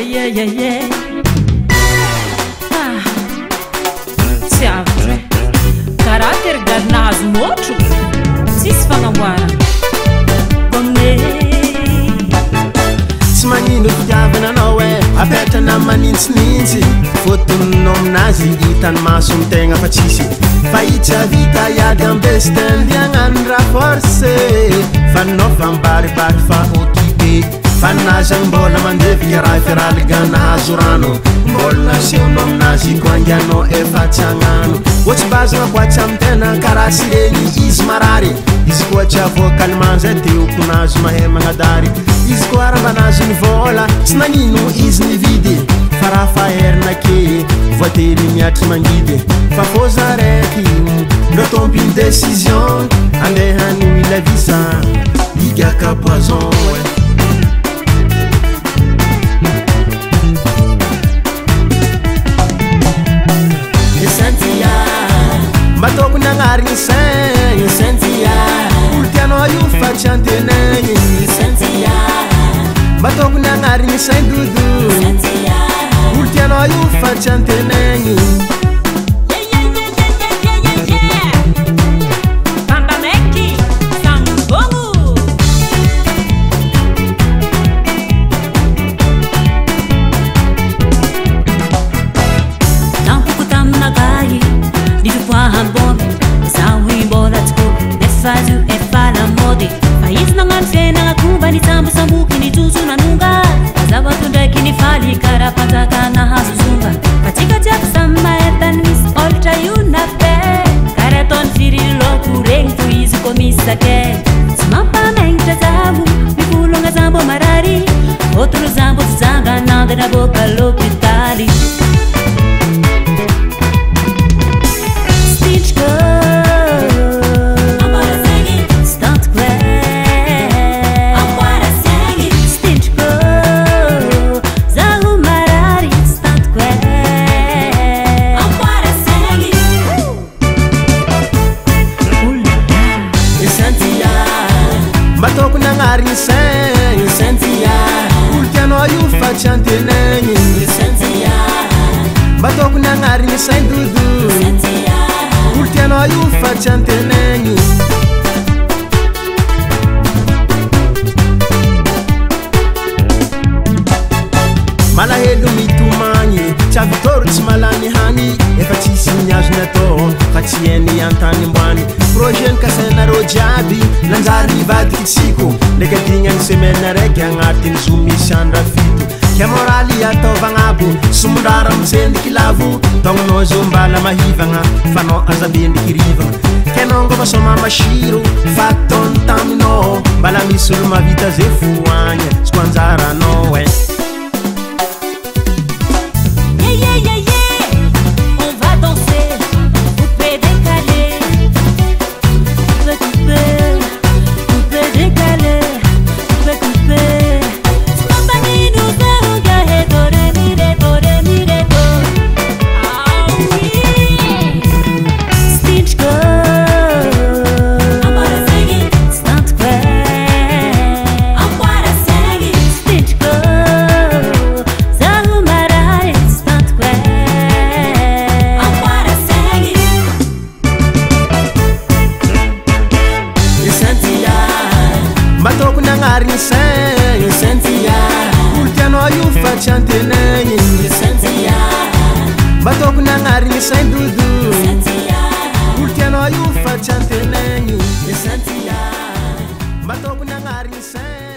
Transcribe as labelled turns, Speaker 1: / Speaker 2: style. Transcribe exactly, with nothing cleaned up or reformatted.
Speaker 1: yeah, yeah, yeah. Ah, tsiavatra caráter garnazo motro tsisy fagnamboarana gome
Speaker 2: tsy magnino fitiavana anao e apetrana manintsinintsy fotoninao aminazy hitany maso mitegna fa tsisy fa itsy vita iady ambesitandiagnano raha force fa anao fambaribary fa occupé fa nazagny mbola mandevika raha firaliga nahazo rano mbola naseonao aminazy ko angianao efa tsy agnano ohatsy bazagna koatsy amy tena karaha sy regny izy marary izy koa tsy avoakalimany zay teoko nazo mahay magnadary izy koa arambanazy ny vola tsy nagnino izy nividy fa raha faherina ke voately miatry mangidy fa foza raiky ndro tompi une décision andehany ila visa igaka poison matoko nangarigny saigny sentia olo tianao io fa tsy antenagny sentia matoko nangarigny saigny dodo sentia olo tianao io fa tsy antenagny
Speaker 1: outro zambo desanganado na boca l'ospitale Stitch girl Amore segui Stunt girl Amore segui Stitch girl Zahu marari Stunt girl Amore segui Sentia
Speaker 2: matoko nangarigny saigny sentia io fa tsy antenagny sentia matoko nangarigny saigny dodo sentia olo tianao io fa tsy antenagny malahelo mitomagny tsy avitoro tsy malany hany efa tsisy niazony atao fa tsy hainy antany amboany projet kasainareo jiaby nanjary nivadiky tsiko ndraiky adignany semaine raiky agnatiny zo misy andra fito ke moraly ataovagnabo somondrara mitsendiky lavo tagnanao zo mbala mahivagna fa nao azabendriky rivagna ke nongo masoma masiro fa taony taminao mbala misy olo mavita zay foagny tsy ko anjaranao e matoko nangarigny saigny sentia olo tianao io fa tsy antenagny sentia matoko nangarigny saigny dodo sentia olo tianao io fa tsy antenagny sentia matoko nangarigny saigny